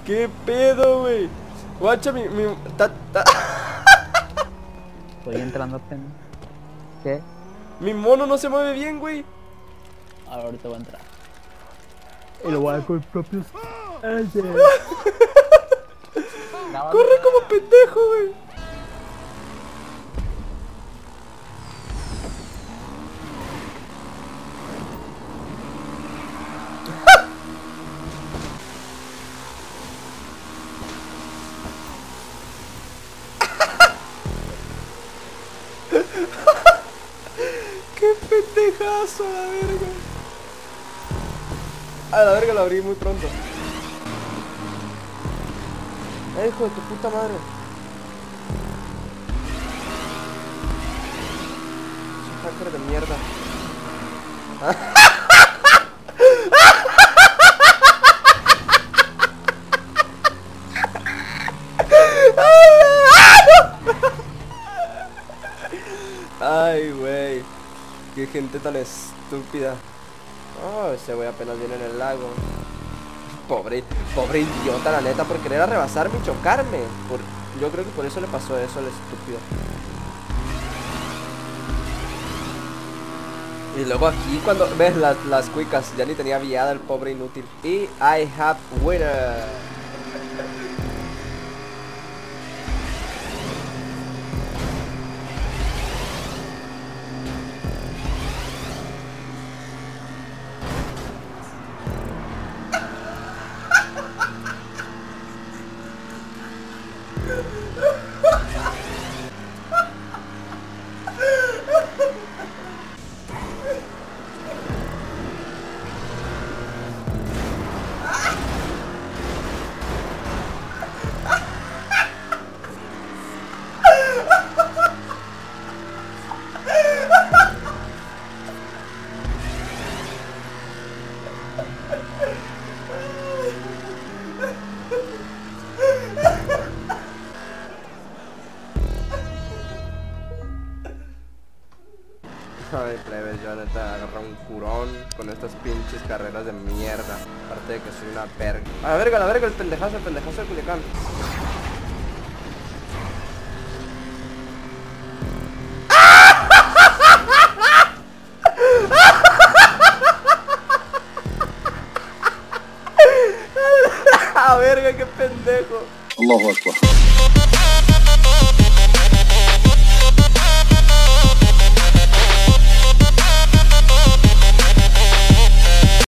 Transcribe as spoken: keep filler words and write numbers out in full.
¿Qué pedo, güey? Guacha, mi... mi ta, ta. Estoy entrando apenas. ¿Qué? Mi mono no se mueve bien, güey. Ahorita voy a entrar. Y lo voy a dar con propios... Corre como pendejo, güey. ¡Qué pendejazo, a la verga! A la verga, lo abrí muy pronto. ¡Eh, hijo de tu puta madre! Es un hacker de mierda. Ay, güey. Qué gente tan estúpida. Oh, ese güey apenas viene en el lago. Pobre, pobre idiota, la neta, por querer rebasarme y chocarme. Por, yo creo que por eso le pasó eso al estúpido. Y luego aquí cuando ves las, las cuicas, ya ni tenía viada el pobre inútil. Y I have winner. Ay, plebes, yo neta agarro un curón con estas pinches carreras de mierda. Aparte de que soy una verga. A la verga, a la verga, el pendejazo, el pendejazo de Culiacán. A verga, qué pendejo. Allahu Akbar.